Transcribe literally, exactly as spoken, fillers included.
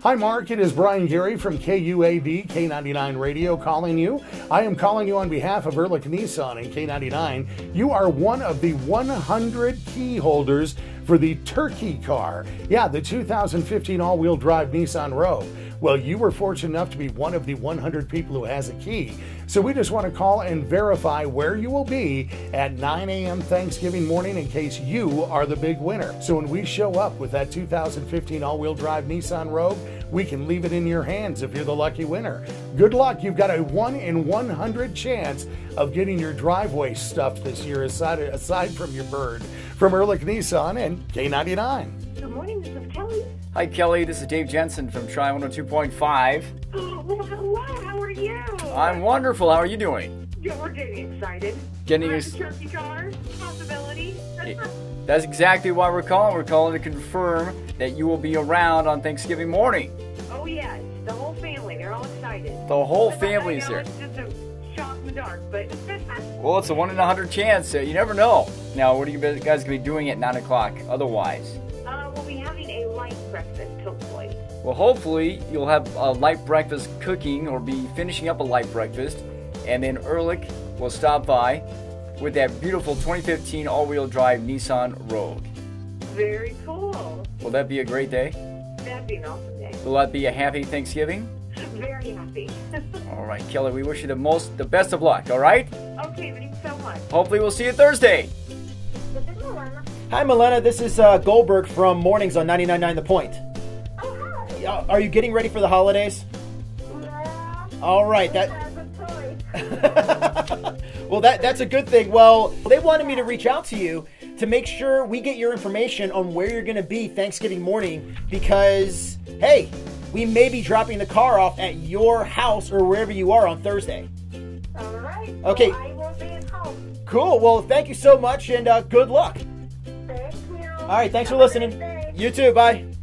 Hi, Mark. It is Brian Gary from K U A B K ninety-nine Radio calling you. I am calling you on behalf of Ehrlich Nissan and K ninety-nine. You are one of the one hundred key holders for the Turkey car. Yeah, the two thousand fifteen all-wheel drive Nissan Rogue. Well, you were fortunate enough to be one of the one hundred people who has a key. So we just want to call and verify where you will be at nine a m Thanksgiving morning in case you are the big winner. So when we show up with that two thousand fifteen all-wheel drive Nissan Rogue, we can leave it in your hands if you're the lucky winner. Good luck. You've got a one in one hundred chance of getting your driveway stuffed this year aside, aside from your bird. From Ehrlich Nissan and K ninety-nine. Good morning, this is Kelly. Hi, Kelly. This is Dave Jensen from Tri one oh two point five. Oh, well, hello. How are you? I'm wonderful. How are you doing? Yeah, we're getting excited. Getting We're ex- at the Turkey car possibility. That's exactly why we're calling. We're calling to confirm that you will be around on Thanksgiving morning. Oh, yes. The whole family. They're all excited. The whole I family is know there. It's just a shot in the dark, but... Well, it's a one in a hundred chance. So you never know. Now, what are you guys going to be doing at nine o'clock otherwise? Uh, we'll be having a light breakfast, hopefully. Well, hopefully you'll have a light breakfast cooking or be finishing up a light breakfast. And then Ehrlich will stop by with that beautiful twenty fifteen all-wheel drive Nissan Rogue. Very cool. Will that be a great day? That'd be an awesome day. Will that be a happy Thanksgiving? Very happy. All right, Kelly, we wish you the most, the best of luck, all right? Okay, thanks so much. Hopefully we'll see you Thursday. This is Milena. Hi, Milena. This is uh, Goldberg from Mornings on ninety-nine point nine The Point. Oh, hi. Uh, are you getting ready for the holidays? Yeah. All right. That. That's a toy. Well, that that's a good thing. Well, they wanted me to reach out to you to make sure we get your information on where you're going to be Thanksgiving morning because, hey, we may be dropping the car off at your house or wherever you are on Thursday. All right. Okay. Well, I will be at home. Cool. Well, thank you so much and uh, good luck. Thank you. All right. Thanks for Have a listening. great day. You too. Bye.